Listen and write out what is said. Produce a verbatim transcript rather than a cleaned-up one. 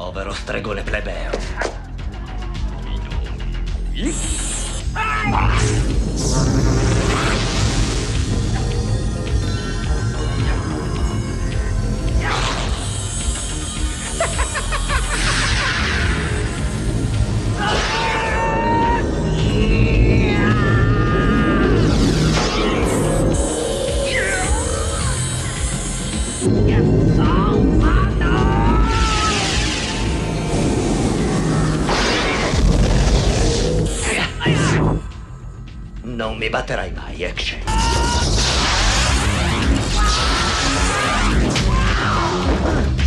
Povero stregone plebeo. Non mi batterai mai, Action.